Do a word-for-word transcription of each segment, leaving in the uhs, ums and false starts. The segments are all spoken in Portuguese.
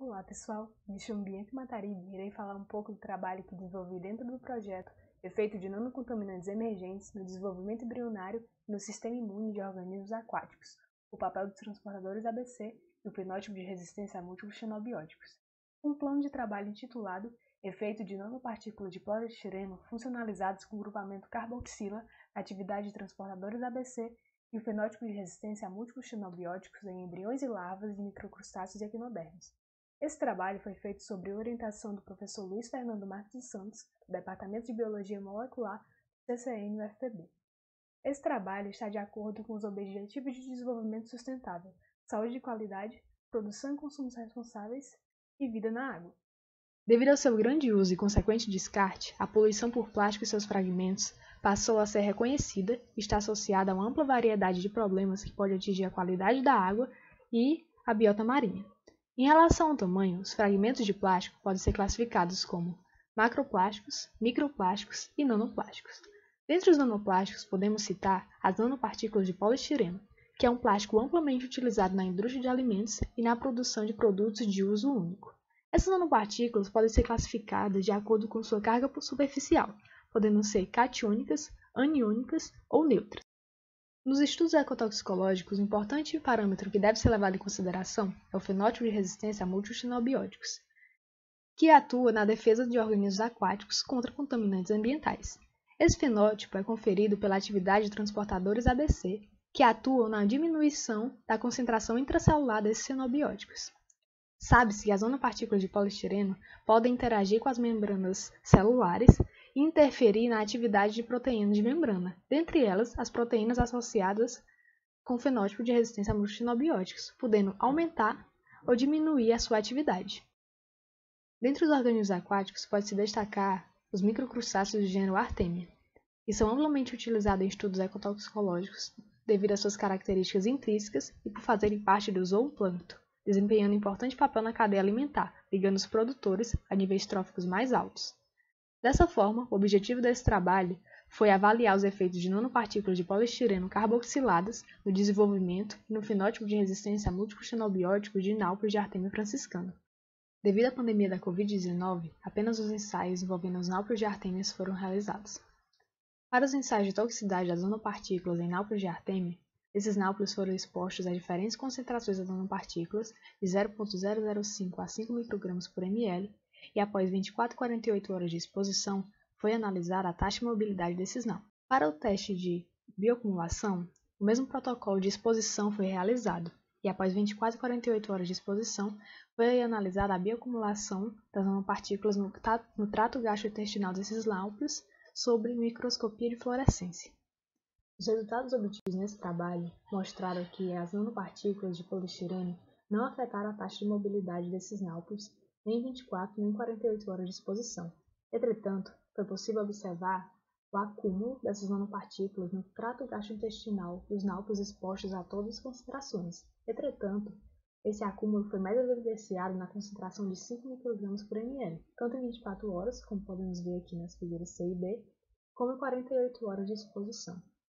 Olá pessoal, me chamo Bianca Mataribe e irei falar um pouco do trabalho que desenvolvi dentro do projeto Efeito de Nanocontaminantes Emergentes no Desenvolvimento Embrionário e no Sistema Imune de Organismos Aquáticos, o papel dos transportadores A B C e o fenótipo de resistência a múltiplos xenobióticos. Um plano de trabalho intitulado Efeito de Nanopartículas de Poliestireno Funcionalizadas com Grupamento Carboxila, Atividade de Transportadores A B C e o fenótipo de resistência a múltiplos xenobióticos em embriões e larvas de microcrustáceos e equinodermos. Esse trabalho foi feito sob orientação do professor Luiz Fernando Marques dos Santos, do Departamento de Biologia Molecular do C C N U F P B. Esse trabalho está de acordo com os Objetivos de Desenvolvimento Sustentável, Saúde de Qualidade, Produção e Consumos Responsáveis e Vida na Água. Devido ao seu grande uso e consequente descarte, a poluição por plástico e seus fragmentos passou a ser reconhecida e está associada a uma ampla variedade de problemas que pode atingir a qualidade da água e a biota marinha. Em relação ao tamanho, os fragmentos de plástico podem ser classificados como macroplásticos, microplásticos e nanoplásticos. Dentre os nanoplásticos, podemos citar as nanopartículas de poliestireno, que é um plástico amplamente utilizado na indústria de alimentos e na produção de produtos de uso único. Essas nanopartículas podem ser classificadas de acordo com sua carga superficial, podendo ser catiônicas, aniônicas ou neutras. Nos estudos ecotoxicológicos, um importante parâmetro que deve ser levado em consideração é o fenótipo de resistência a múltiplos xenobióticos, que atua na defesa de organismos aquáticos contra contaminantes ambientais. Esse fenótipo é conferido pela atividade de transportadores A B C, que atuam na diminuição da concentração intracelular desses xenobióticos. Sabe-se que as nanopartículas de poliestireno podem interagir com as membranas celulares e interferir na atividade de proteínas de membrana, dentre elas as proteínas associadas com o fenótipo de resistência a múltiplos xenobióticos, podendo aumentar ou diminuir a sua atividade. Dentre os organismos aquáticos, pode-se destacar os microcrustáceos do gênero Artemia, que são amplamente utilizados em estudos ecotoxicológicos devido às suas características intrínsecas e por fazerem parte do zooplâncton, desempenhando importante papel na cadeia alimentar, ligando os produtores a níveis tróficos mais altos. Dessa forma, o objetivo desse trabalho foi avaliar os efeitos de nanopartículas de poliestireno carboxiladas no desenvolvimento e no fenótipo de resistência a múltiplos xenobióticos de náuplios de Artemia franciscana. Devido à pandemia da covid dezenove, apenas os ensaios envolvendo os náuplios de Artemia foram realizados. Para os ensaios de toxicidade das nanopartículas em náuplios de Artemia, esses náuplios foram expostos a diferentes concentrações das nanopartículas de zero vírgula zero zero cinco a cinco microgramas por ml e após vinte e quatro a quarenta e oito horas de exposição, foi analisada a taxa de mobilidade desses náuplios. Para o teste de bioacumulação, o mesmo protocolo de exposição foi realizado e após vinte e quatro a quarenta e oito horas de exposição, foi analisada a bioacumulação das nanopartículas no, no trato gastrointestinal desses náuplios sob microscopia de fluorescência. Os resultados obtidos nesse trabalho mostraram que as nanopartículas de poliestireno não afetaram a taxa de mobilidade desses náuplios nem em vinte e quatro nem em quarenta e oito horas de exposição. Entretanto, foi possível observar o acúmulo dessas nanopartículas no trato gastrointestinal dos náuplios expostos a todas as concentrações. Entretanto, esse acúmulo foi mais evidenciado na concentração de cinco microgramas por ml, tanto em vinte e quatro horas, como podemos ver aqui nas figuras C e D, como em quarenta e oito horas de exposição.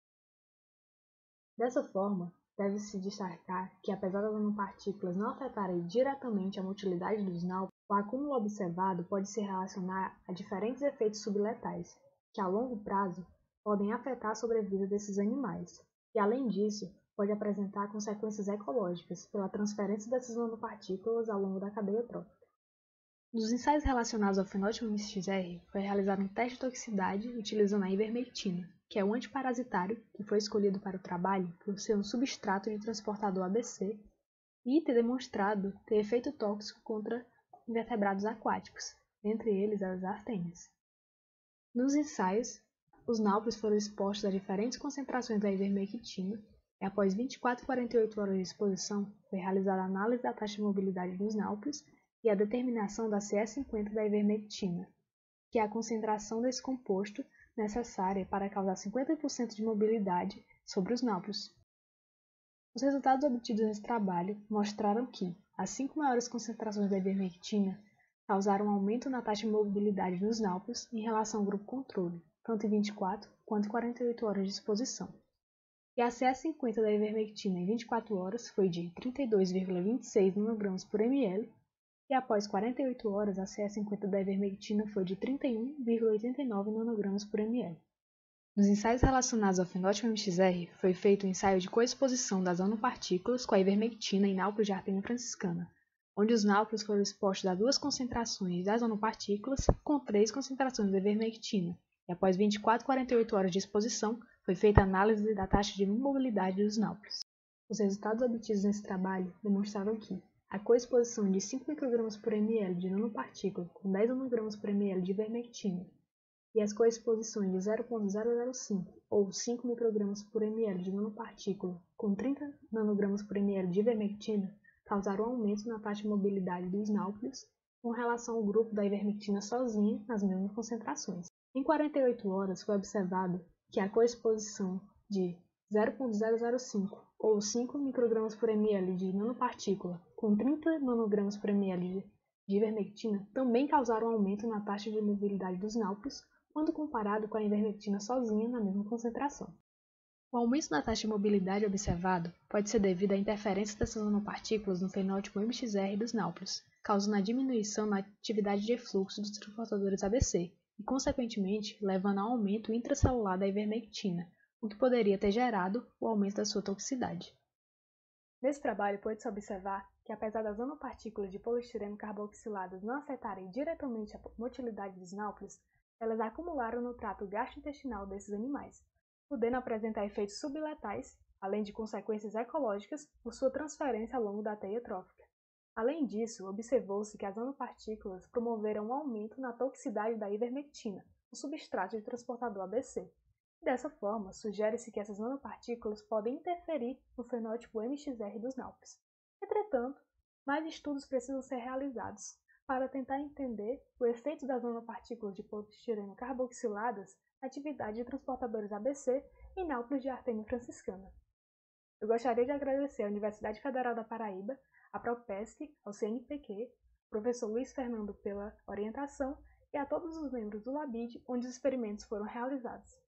Dessa forma, deve-se destacar que, apesar das nanopartículas não afetarem diretamente a motilidade dos náuplios, o acúmulo observado pode se relacionar a diferentes efeitos subletais, que a longo prazo podem afetar a sobrevida desses animais, e além disso, pode apresentar consequências ecológicas pela transferência dessas nanopartículas ao longo da cadeia trófica. Nos ensaios relacionados ao fenótipo M X R, foi realizado um teste de toxicidade utilizando a ivermectina, que é um antiparasitário que foi escolhido para o trabalho por ser um substrato de transportador A B C e ter demonstrado ter efeito tóxico contra invertebrados aquáticos, entre eles as artêmias. Nos ensaios, os náuplios foram expostos a diferentes concentrações da ivermectina e após vinte e quatro a quarenta e oito horas de exposição, foi realizada a análise da taxa de mobilidade dos náuplios e a determinação da C E cinquenta da ivermectina, que é a concentração desse composto necessária para causar cinquenta por cento de mobilidade sobre os náuplios. Os resultados obtidos nesse trabalho mostraram que as cinco maiores concentrações da ivermectina causaram um aumento na taxa de mobilidade dos náuplios em relação ao grupo controle, tanto em vinte e quatro quanto em quarenta e oito horas de exposição. E a C E cinquenta da ivermectina em vinte e quatro horas foi de trinta e dois vírgula vinte e seis nanogramas por ml e após quarenta e oito horas a C E cinquenta da ivermectina foi de trinta e um vírgula oitenta e nove nanogramas por ml. Nos ensaios relacionados ao fenótipo M X R, foi feito o ensaio de coexposição das nanopartículas com a ivermectina em náuplios de Artemia franciscana, onde os náuplios foram expostos a duas concentrações das nanopartículas com três concentrações da ivermectina, e após vinte e quatro a quarenta e oito horas de exposição, foi feita a análise da taxa de imobilidade dos náuplios. Os resultados obtidos nesse trabalho demonstraram que a coexposição de cinco microgramas por ml de nanopartícula com dez nanogramas por ml de ivermectina e as coexposições de zero vírgula zero zero cinco ou cinco microgramas por ml de nanopartícula com trinta nanogramas por ml de ivermectina causaram aumento na taxa de mobilidade dos náuplios com relação ao grupo da ivermectina sozinha nas mesmas concentrações. Em quarenta e oito horas foi observado que a coexposição de zero vírgula zero zero cinco ou cinco microgramas por ml de nanopartícula com trinta nanogramas por ml de ivermectina também causaram aumento na taxa de mobilidade dos náuplios quando comparado com a ivermectina sozinha na mesma concentração. O aumento na taxa de mobilidade observado pode ser devido à interferência dessas nanopartículas no fenótipo M X R dos náuplios, causando a diminuição na atividade de fluxo dos transportadores A B C e, consequentemente, levando ao aumento intracelular da ivermectina, o que poderia ter gerado o aumento da sua toxicidade. Nesse trabalho, pode-se observar que, apesar das nanopartículas de poliestireno carboxiladas não afetarem diretamente a motilidade dos náuplios, elas acumularam no trato gastrointestinal desses animais, podendo apresentar efeitos subletais, além de consequências ecológicas por sua transferência ao longo da teia trófica. Além disso, observou-se que as nanopartículas promoveram um aumento na toxicidade da ivermectina, o substrato de transportador A B C. Dessa forma, sugere-se que essas nanopartículas podem interferir no fenótipo M X R dos náuplios. Entretanto, mais estudos precisam ser realizados para tentar entender o efeito das nanopartículas de poliestireno carboxiladas na atividade de transportadores A B C em náuplios de Artemia franciscana. Eu gostaria de agradecer à Universidade Federal da Paraíba, à Propesc, ao C N Pq, ao professor Luiz Fernando pela orientação e a todos os membros do LABID, onde os experimentos foram realizados.